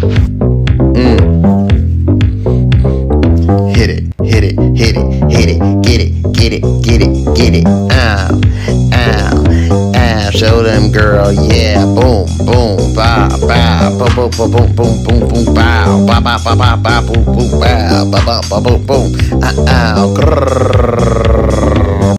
Hit it, hit it, hit it, hit it, get it, get it, get it, get it. Ow, ow, ow. Show them, girl, yeah. Boom, boom, bow, bow, boom, boom, boom, boom, boom, boom, boom, bow, bow, bow, bow, bow, bow, boom, boom, bow, bow, bow, bow, boom, boom. Ow, grrr.